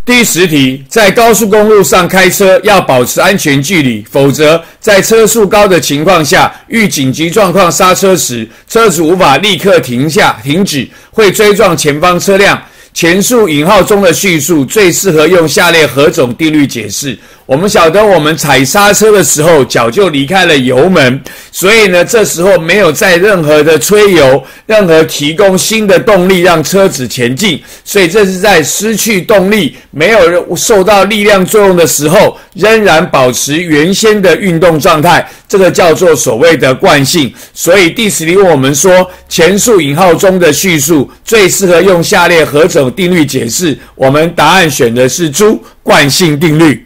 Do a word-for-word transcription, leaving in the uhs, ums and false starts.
第十题，在高速公路上开车要保持安全距离，否则在车速高的情况下，遇紧急状况刹车时，车子无法立刻停下停止，会追撞前方车辆。前述引号中的叙述最适合用下列何种定律解释？我们晓得我们踩刹车的时候脚就离开了油门，所以呢这时候没有再任何的催油，任何提供新的动力让车子前进，所以这是在失去动力，没有受到力量作用的时候，仍然保持原先的运动状态，这个叫做所谓的惯性。所以第十题问我们说，前述引号中的叙述最适合用下列何种定律解释？我们答案选的是猪，惯性定律。